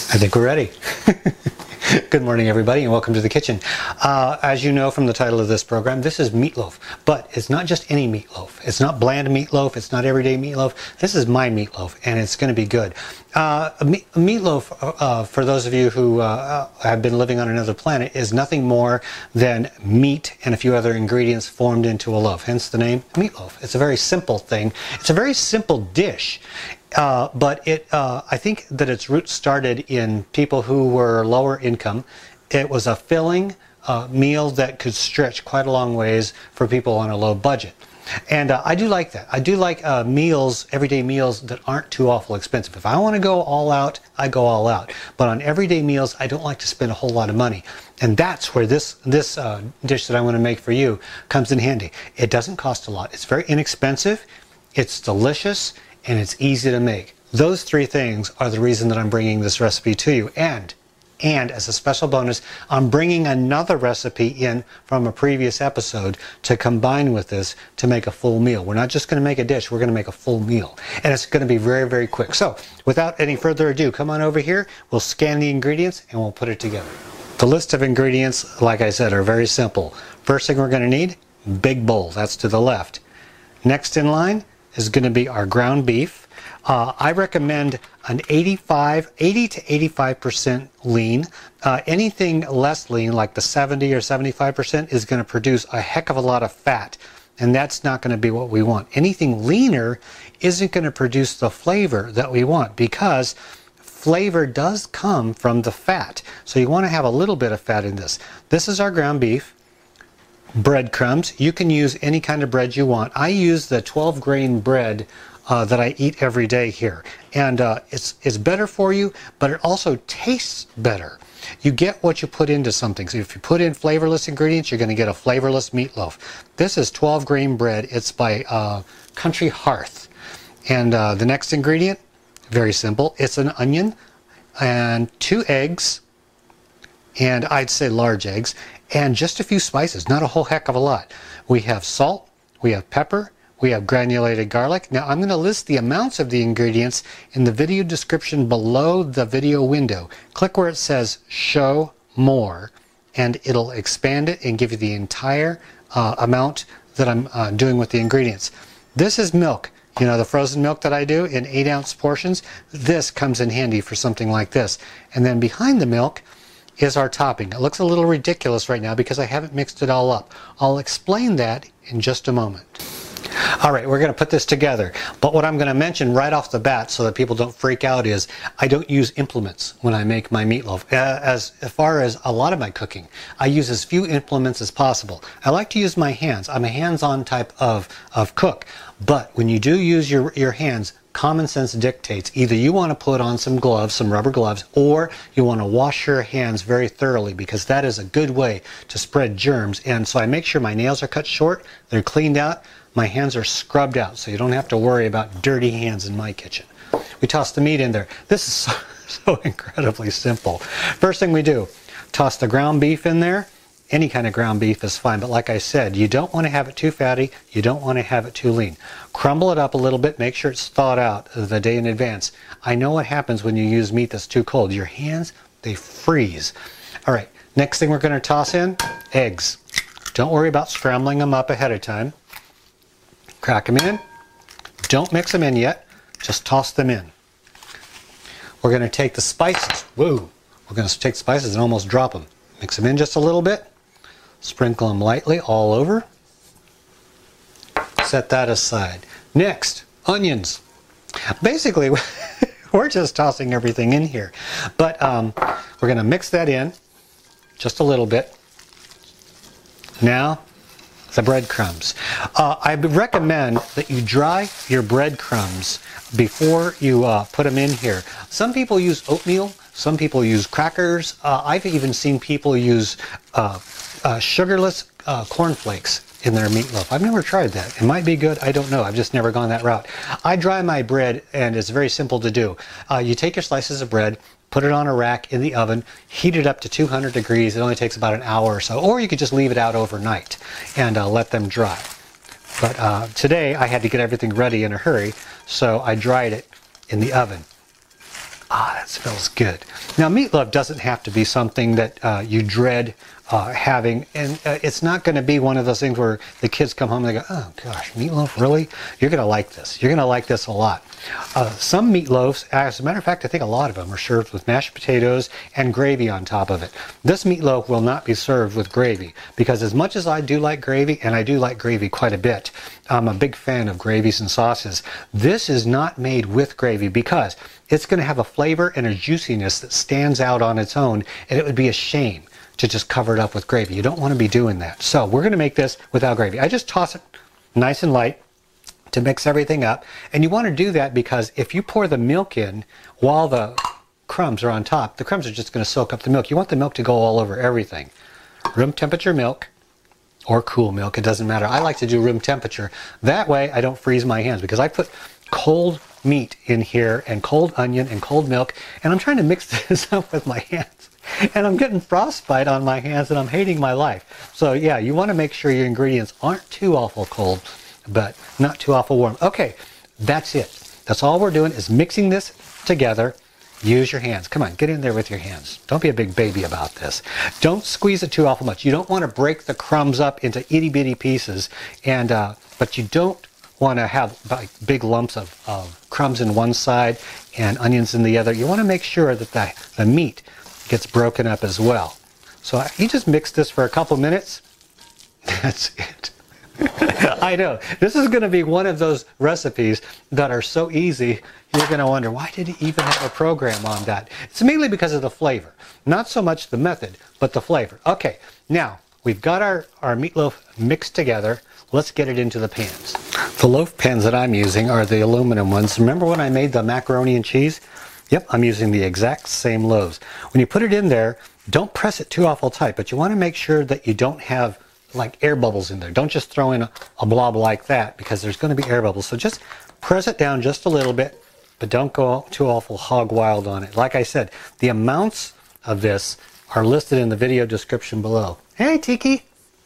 I think we're ready. Good morning, everybody, and welcome to the kitchen. As you know from the title of this program, this is meatloaf, but it's not just any meatloaf. It's not bland meatloaf. It's not everyday meatloaf. This is my meatloaf, and it's going to be good. Meatloaf, for those of you who have been living on another planet, is nothing more than meat and a few other ingredients formed into a loaf, hence the name meatloaf. It's a very simple thing. It's a very simple dish. But I think that its roots started in people who were lower income. It was a filling meal that could stretch quite a long ways for people on a low budget. And I do like that. I do like meals, everyday meals that aren't too awful expensive. If I want to go all out, I go all out. But on everyday meals, I don't like to spend a whole lot of money. And that's where this dish that I want to make for you comes in handy. It doesn't cost a lot. It's very inexpensive. It's delicious. And it's easy to make. Those three things are the reason that I'm bringing this recipe to you. And as a special bonus, I'm bringing another recipe in from a previous episode to combine with this to make a full meal. We're not just going to make a dish, we're going to make a full meal. And it's going to be very, very quick. So without any further ado, come on over here, we'll scan the ingredients and we'll put it together. The list of ingredients, like I said, are very simple. First thing we're going to need, big bowl, that's to the left. Next in line is going to be our ground beef. I recommend an 80 to 85% lean. Anything less lean, like the 70 or 75%, is going to produce a heck of a lot of fat, and that's not going to be what we want. Anything leaner isn't going to produce the flavor that we want, because flavor does come from the fat. So you want to have a little bit of fat in this. This is our ground beef. Breadcrumbs. You can use any kind of bread you want. I use the 12-grain bread that I eat every day here, and it's better for you, but it also tastes better. You get what you put into something. So if you put in flavorless ingredients, you're going to get a flavorless meatloaf. This is 12-grain bread. It's by Country Hearth. And the next ingredient, very simple. It's an onion and 2 eggs, and I'd say large eggs, and just a few spices, not a whole heck of a lot. We have salt, we have pepper, we have granulated garlic. Now I'm going to list the amounts of the ingredients in the video description below the video window. Click where it says show more, and it'll expand it and give you the entire amount that I'm doing with the ingredients. This is milk. You know, the frozen milk that I do in 8-ounce portions. This comes in handy for something like this. And then behind the milk is our topping. It looks a little ridiculous right now because I haven't mixed it all up. I'll explain that in just a moment. All right, we're going to put this together. But what I'm going to mention right off the bat so that people don't freak out is I don't use implements when I make my meatloaf. As far as a lot of my cooking, I use as few implements as possible. I like to use my hands. I'm a hands-on type of cook. But when you do use your hands, common sense dictates either you want to put on some gloves, some rubber gloves, or you want to wash your hands very thoroughly, because that is a good way to spread germs. And so I make sure my nails are cut short, they're cleaned out, my hands are scrubbed out, so you don't have to worry about dirty hands in my kitchen. We toss the meat in there. This is so incredibly simple. First thing we do, toss the ground beef in there. Any kind of ground beef is fine, but like I said, you don't want to have it too fatty, you don't want to have it too lean. Crumble it up a little bit, make sure it's thawed out the day in advance. I know what happens when you use meat that's too cold. Your hands, they freeze. All right, next thing we're going to toss in, eggs. Don't worry about scrambling them up ahead of time. Crack them in. Don't mix them in yet, just toss them in. We're going to take the spices. Whoa! We're going to take spices and almost drop them. Mix them in just a little bit. Sprinkle them lightly all over. Set that aside. Next, onions. Basically, we're just tossing everything in here. But we're going to mix that in just a little bit. Now, the breadcrumbs. I recommend that you dry your breadcrumbs before you put them in here. Some people use oatmeal. Some people use crackers. I've even seen people use sugarless cornflakes in their meatloaf. I've never tried that. It might be good. I don't know. I've just never gone that route. I dry my bread, and it's very simple to do. You take your slices of bread, put it on a rack in the oven, heat it up to 200 degrees. It only takes about an hour or so. Or you could just leave it out overnight and let them dry. But today I had to get everything ready in a hurry, so I dried it in the oven. Ah, that smells good. Now, meatloaf doesn't have to be something that you dread having, and it's not going to be one of those things where the kids come home and they go, oh gosh, meatloaf, really? You're going to like this. You're going to like this a lot. Some meatloafs, as a matter of fact, I think a lot of them are served with mashed potatoes and gravy on top of it. This meatloaf will not be served with gravy because as much as I do like gravy, and I do like gravy quite a bit, I'm a big fan of gravies and sauces, this is not made with gravy because it's going to have a flavor and a juiciness that stands out on its own, and it would be a shame to just cover it up with gravy. You don't want to be doing that. So we're going to make this without gravy. I just toss it nice and light to mix everything up. And you want to do that because if you pour the milk in while the crumbs are on top, the crumbs are just going to soak up the milk. You want the milk to go all over everything. Room temperature milk or cool milk, it doesn't matter. I like to do room temperature. That way I don't freeze my hands because I put cold meat in here and cold onion and cold milk, and I'm trying to mix this up with my hands. And I'm getting frostbite on my hands and I'm hating my life. So yeah, you want to make sure your ingredients aren't too awful cold, but not too awful warm. Okay, that's it. That's all we're doing is mixing this together. Use your hands. Come on, get in there with your hands. Don't be a big baby about this. Don't squeeze it too awful much. You don't want to break the crumbs up into itty bitty pieces, and but you don't want to have like big lumps of crumbs in one side and onions in the other. You want to make sure that the meat gets broken up as well. So you just mix this for a couple minutes. That's it. I know. This is going to be one of those recipes that are so easy, you're going to wonder, why did he even have a program on that? It's mainly because of the flavor. Not so much the method, but the flavor. Okay, now we've got our meatloaf mixed together. Let's get it into the pans. The loaf pans that I'm using are the aluminum ones. Remember when I made the macaroni and cheese? Yep, I'm using the exact same loaves. When you put it in there, don't press it too awful tight, but you want to make sure that you don't have like air bubbles in there. Don't just throw in a blob like that because there's going to be air bubbles. So just press it down just a little bit, but don't go too awful hog wild on it. Like I said, the amounts of this are listed in the video description below. Hey, Tiki!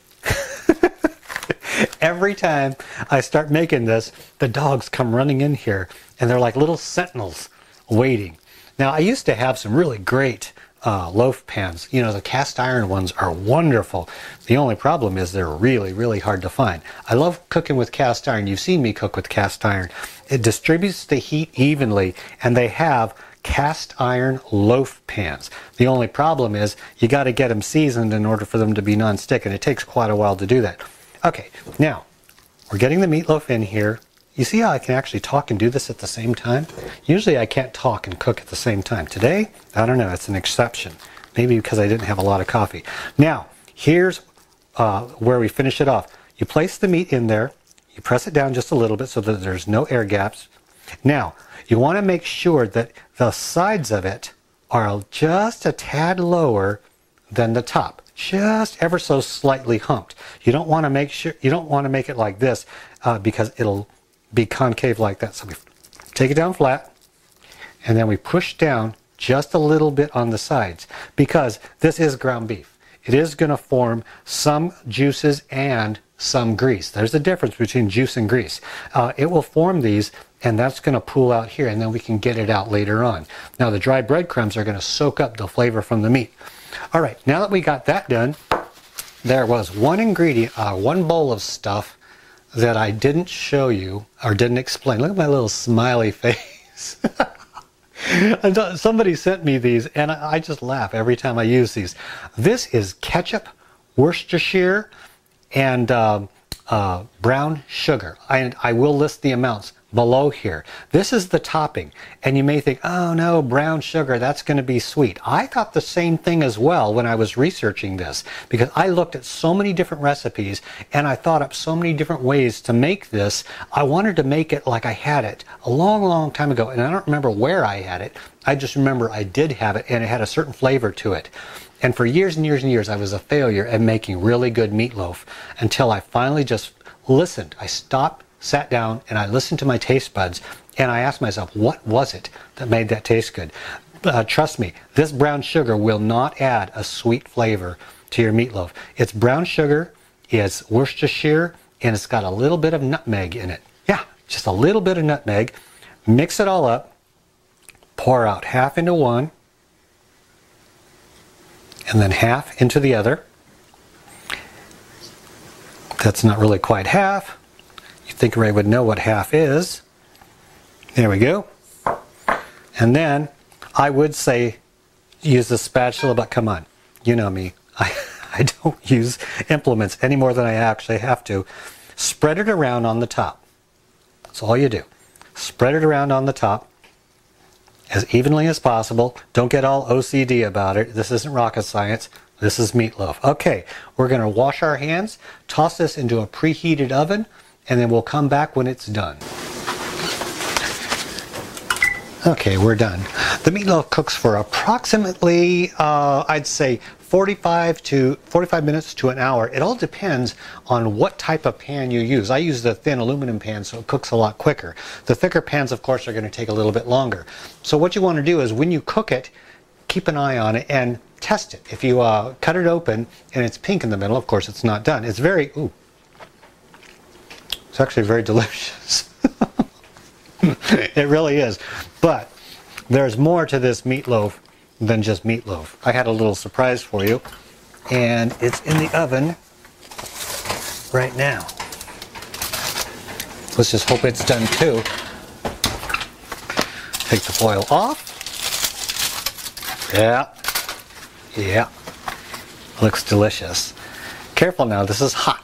Every time I start making this, the dogs come running in here and they're like little sentinels waiting. Now, I used to have some really great loaf pans. You know, the cast iron ones are wonderful. The only problem is they're really, really hard to find. I love cooking with cast iron. You've seen me cook with cast iron. It distributes the heat evenly, and they have cast iron loaf pans. The only problem is you got to get them seasoned in order for them to be non-stick, and it takes quite a while to do that. Okay, now we're getting the meatloaf in here. You see how I can actually talk and do this at the same time? Usually I can't talk and cook at the same time. Today, I don't know, it's an exception. Maybe because I didn't have a lot of coffee. Now, here's where we finish it off. You place the meat in there, you press it down just a little bit so that there's no air gaps. Now, you want to make sure that the sides of it are just a tad lower than the top. Just ever so slightly humped. You don't want to make it like this because it'll be concave like that. So we take it down flat and then we push down just a little bit on the sides because this is ground beef. It is going to form some juices and some grease. There's a difference between juice and grease. It will form these, and that's going to pool out here, and then we can get it out later on. Now the dry breadcrumbs are going to soak up the flavor from the meat. All right, now that we got that done, there was one ingredient, one bowl of stuff that I didn't show you or didn't explain. Look at my little smiley face. Somebody sent me these and I just laugh every time I use these. This is ketchup, Worcestershire, and brown sugar. I will list the amounts below here. This is the topping, and you may think, oh no, brown sugar, that's going to be sweet. I thought the same thing as well when I was researching this, because I looked at so many different recipes and I thought up so many different ways to make this. I wanted to make it like I had it a long, long time ago, and I don't remember where I had it. I just remember I did have it, and it had a certain flavor to it. And for years and years and years, I was a failure at making really good meatloaf until I finally just listened. I stopped, sat down, and I listened to my taste buds, and I asked myself, what was it that made that taste good? Trust me, this brown sugar will not add a sweet flavor to your meatloaf. It's brown sugar, it's Worcestershire, and it's got a little bit of nutmeg in it. Yeah, just a little bit of nutmeg. Mix it all up, pour pour out half into one and then half into the other. That's not really quite half. You think Ray would know what half is. There we go. And then I would say use the spatula, but come on, you know me. I don't use implements any more than I actually have to. Spread it around on the top. That's all you do. Spread it around on the top as evenly as possible. Don't get all OCD about it. This isn't rocket science. This is meatloaf. Okay, we're going to wash our hands, toss this into a preheated oven, and then we'll come back when it's done. Okay, we're done. The meatloaf cooks for approximately, I'd say, 45 minutes to an hour. It all depends on what type of pan you use. I use the thin aluminum pan, so it cooks a lot quicker. The thicker pans, of course, are going to take a little bit longer. So what you want to do is when you cook it, keep an eye on it and test it. If you cut it open and it's pink in the middle, of course it's not done. It's very, it's actually very delicious. It really is. But there's more to this meatloaf than just meatloaf. I had a little surprise for you, and it's in the oven right now. Let's just hope it's done too. Take the foil off. Yeah, looks delicious. Careful now, this is hot.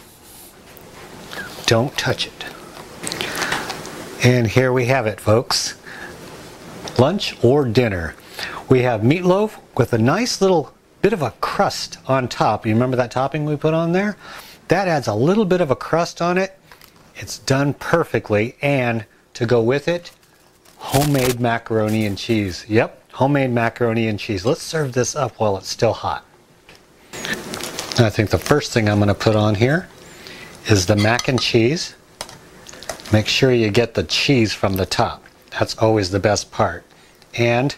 Don't touch it. And here we have it, folks. Lunch or dinner. We have meatloaf with a nice little bit of a crust on top. You remember that topping we put on there? That adds a little bit of a crust on it. It's done perfectly. And to go with it, homemade macaroni and cheese. Yep, homemade macaroni and cheese. Let's serve this up while it's still hot. I think the first thing I'm going to put on here is the mac and cheese. Make sure you get the cheese from the top. That's always the best part. And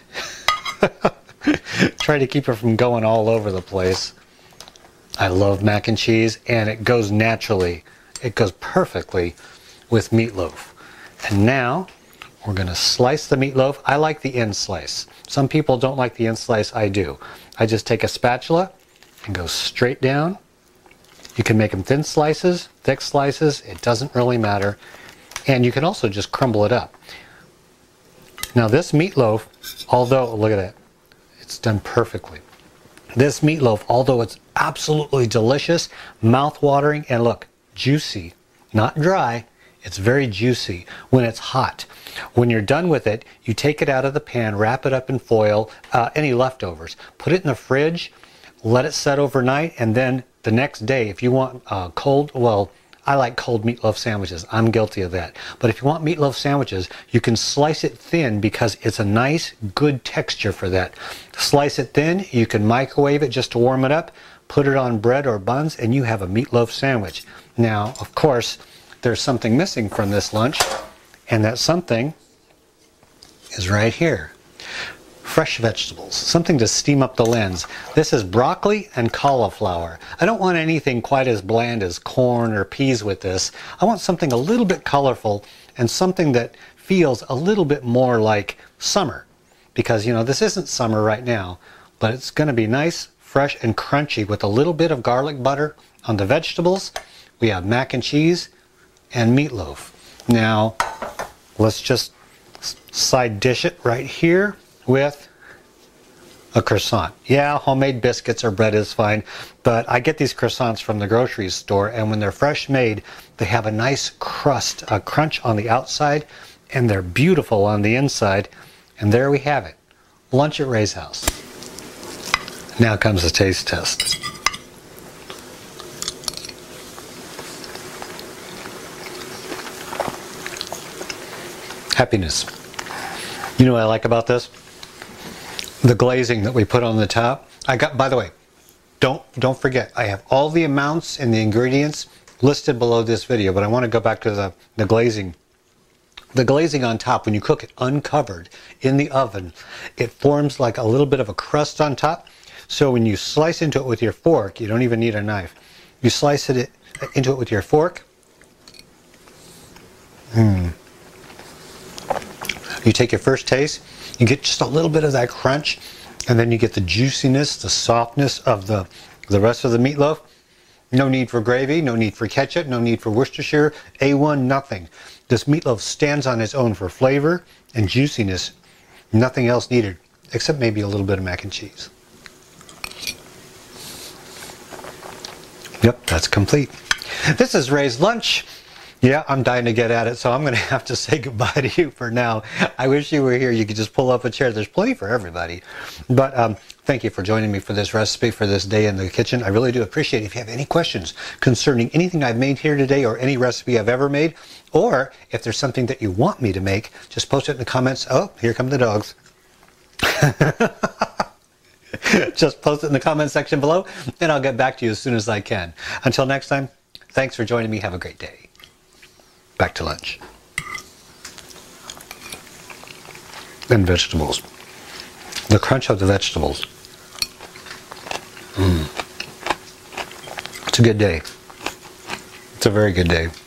try to keep it from going all over the place. I love mac and cheese, and it goes naturally. It goes perfectly with meatloaf. And now we're going to slice the meatloaf. I like the end slice. Some people don't like the end slice. I do. I just take a spatula and go straight down. You can make them thin slices, thick slices. It doesn't really matter. And you can also just crumble it up. Now this meatloaf, although, look at it, it's done perfectly. This meatloaf, although it's absolutely delicious, mouth-watering, and look, juicy, not dry, it's very juicy when it's hot. When you're done with it, you take it out of the pan, wrap it up in foil, any leftovers, put it in the fridge, let it set overnight, and then the next day, if you want cold, well, I like cold meatloaf sandwiches. I'm guilty of that. But if you want meatloaf sandwiches, you can slice it thin because it's a nice, good texture for that. Slice it thin, you can microwave it just to warm it up, put it on bread or buns, and you have a meatloaf sandwich. Now, of course, there's something missing from this lunch, and that something is right here. Fresh vegetables, something to steam up the lens. This is broccoli and cauliflower. I don't want anything quite as bland as corn or peas with this. I want something a little bit colorful and something that feels a little bit more like summer. Because, you know, this isn't summer right now, but it's going to be nice, fresh, and crunchy with a little bit of garlic butter on the vegetables. We have mac and cheese and meatloaf. Now, let's just side dish it right here with a croissant. Yeah, homemade biscuits or bread is fine, but I get these croissants from the grocery store, and when they're fresh made, they have a nice crust, a crunch on the outside, and they're beautiful on the inside. And there we have it. Lunch at Ray's house. Now comes the taste test. Happiness. You know what I like about this? The glazing that we put on the top. By the way, don't forget, I have all the amounts and the ingredients listed below this video, but I want to go back to the glazing. The glazing on top, when you cook it uncovered in the oven, it forms like a little bit of a crust on top. So when you slice into it with your fork, you don't even need a knife. You slice it into it with your fork. You take your first taste, you get just a little bit of that crunch, and then you get the juiciness, the softness of the rest of the meatloaf. No need for gravy, no need for ketchup, no need for Worcestershire, A1, nothing. This meatloaf stands on its own for flavor and juiciness. Nothing else needed, except maybe a little bit of mac and cheese. Yep, that's complete. This is Ray's Lunch. Yeah, I'm dying to get at it, so I'm going to have to say goodbye to you for now. I wish you were here. You could just pull up a chair. There's plenty for everybody. But thank you for joining me for this recipe, for this day in the kitchen. I really do appreciate it. If you have any questions concerning anything I've made here today or any recipe I've ever made, or if there's something that you want me to make, just post it in the comments. Oh, here come the dogs. Just post it in the comment section below, and I'll get back to you as soon as I can. Until next time, thanks for joining me. Have a great day. Back to lunch. And vegetables. The crunch of the vegetables. It's a good day. It's a very good day.